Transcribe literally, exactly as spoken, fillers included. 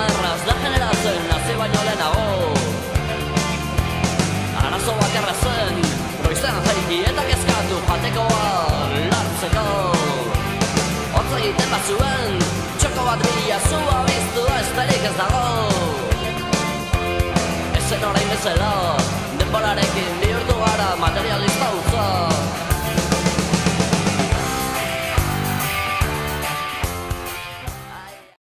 erraz da generatzen nazi baino lehenago. Arazo bakarra zen, goizean jaiki eta kezkatu jatekoa lartzeko. Hotz egiten bazuen, txoko bat bila zua biztu esperik ez dago. Ezen orain bezala